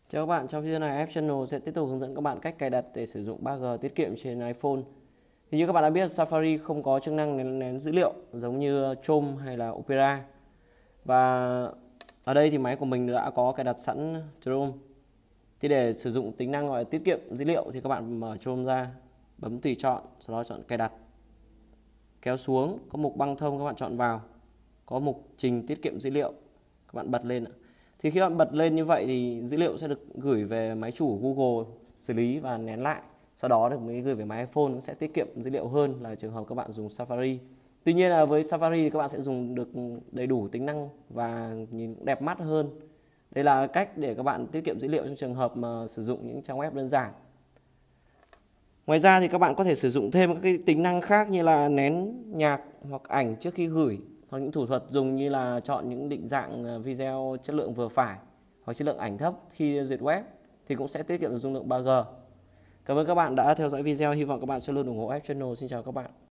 Chào các bạn, trong video này App Channel sẽ tiếp tục hướng dẫn các bạn cách cài đặt để sử dụng 3G tiết kiệm trên iPhone. Thì như các bạn đã biết, Safari không có chức năng nén dữ liệu giống như Chrome hay là Opera. Và ở đây thì máy của mình đã có cài đặt sẵn Chrome. Thì để sử dụng tính năng gọi là tiết kiệm dữ liệu thì các bạn mở Chrome ra, bấm tùy chọn, sau đó chọn cài đặt. Kéo xuống, có mục băng thông các bạn chọn vào, có mục trình tiết kiệm dữ liệu, các bạn bật lên. Thì khi bạn bật lên như vậy thì dữ liệu sẽ được gửi về máy chủ Google xử lý và nén lại. Sau đó được mới gửi về máy iPhone, sẽ tiết kiệm dữ liệu hơn là trường hợp các bạn dùng Safari. Tuy nhiên là với Safari thì các bạn sẽ dùng được đầy đủ tính năng và nhìn cũng đẹp mắt hơn. Đây là cách để các bạn tiết kiệm dữ liệu trong trường hợp mà sử dụng những trang web đơn giản. Ngoài ra thì các bạn có thể sử dụng thêm các cái tính năng khác như là nén nhạc hoặc ảnh trước khi gửi, hoặc những thủ thuật dùng như là chọn những định dạng video chất lượng vừa phải hoặc chất lượng ảnh thấp khi duyệt web thì cũng sẽ tiết kiệm dung lượng 3G. Cảm ơn các bạn đã theo dõi video, hy vọng các bạn sẽ luôn ủng hộ App Channel. Xin chào các bạn.